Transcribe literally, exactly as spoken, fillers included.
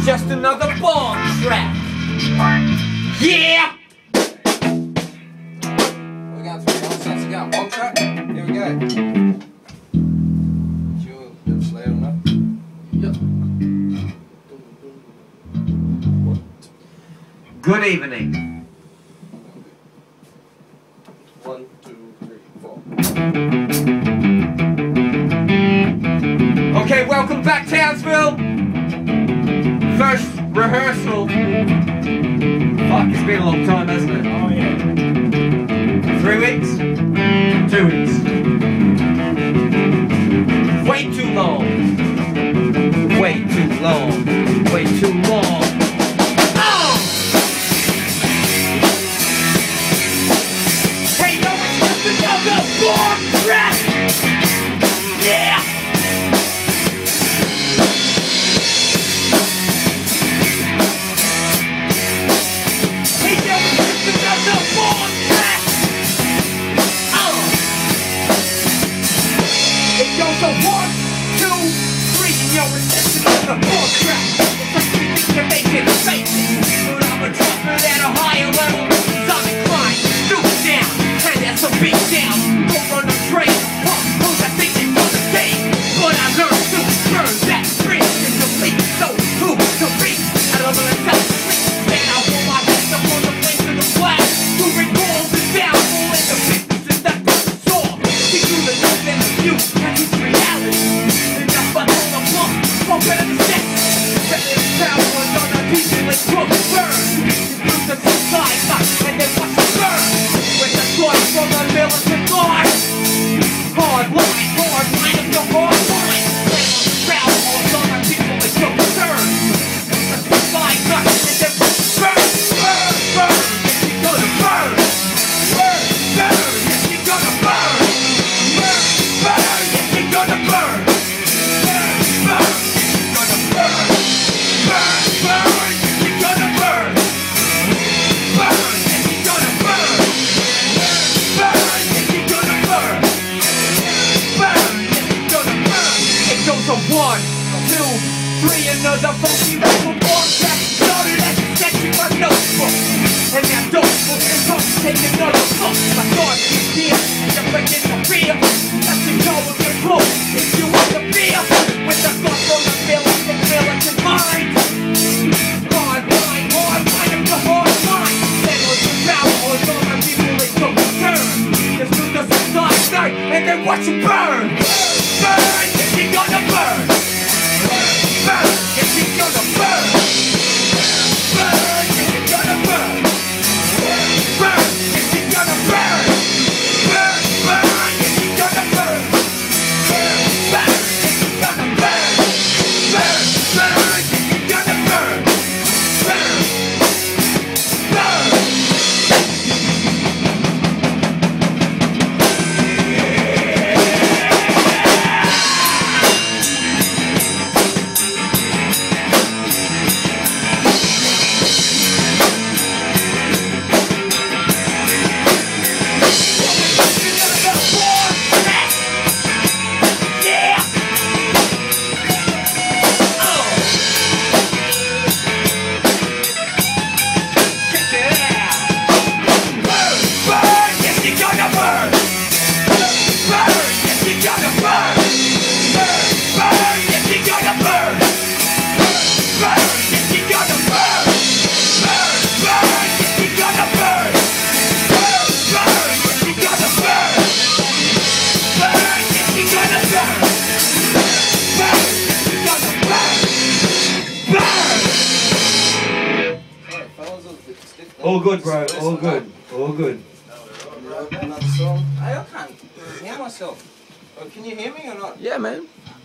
just another bomb trap. Yeah! We're going three nonsense again. Bomb track. Here we go. Sure, that's loud enough. Yep. Good evening. One, two, three, four. Okay, welcome back, Townsville. First rehearsal. Fuck, it's been a long time, hasn't it? Oh yeah. Three weeks? Two weeks. Way too long. Way too long. Way too long. Oh! Hey, yo, it's just another bomb track! Yeah! Hey, yo, it's just another bomb track! Oh! It goes a one, two, three, and yo, it's just another bomb track. It's like we think to make it fake it. But I'm a dropper at a higher level. Sonic climb, stoop down, and that's a beat down. Go run the train, pump, who's I think it's gonna take? But I learned to burn that bridge and complete. So who to reach? I don't know tell the street. Then I want my hands up on the place of the flag. To recall the downfall and the victims that the saw. See through the news and the view, that is reality. Enough but on the blunt, pump it in the set. Set it down, one on the people, let's go burn. Through the two sides, and then watch it burn. With the choice from the militant guard. Hard line, hard line of the hard line. Lay on the ground, all on our people, let's go burn. The two sides, and then burn, burn, burn. Yes, you're gonna burn. Burn, burn, yes, you're gonna burn. Burn, burn, yes, you're gonna burn. Burn, burn, yes, you're gonna burn. Burn, burn, yes, you're gonna burn. Burn, yes, you're gonna burn. Burn, yes, you're gonna burn. Burn, yes, you're gonna burn. It goes a one, two, three, another funky rhythm bomb track. Started as a sketch in my notebook. And that notebook is up, take another look. My thoughts is here, and you're breaking the fear. That's the go with your book, if you want the beer. With the thoughts from the feeling, the militant mind. Hard line, hard line of the hard line. Settle the power, all of my people, they go burn. Just do the side night, and then watch it burn. Burn, yes, you're gonna burn. Burn, yes, you're gonna burn. Burn, yes, you're gonna burn. Burn, yes, you're gonna burn. Burn, burn, yes, you're gonna burn. Burn, burn, yes, you're gonna burn. Burn, burn, yes, you're gonna burn. Burn, burn. All good, bro. All good. All good. Another song. Hey, I can't hear myself. Oh, can you hear me or not? Yeah, man.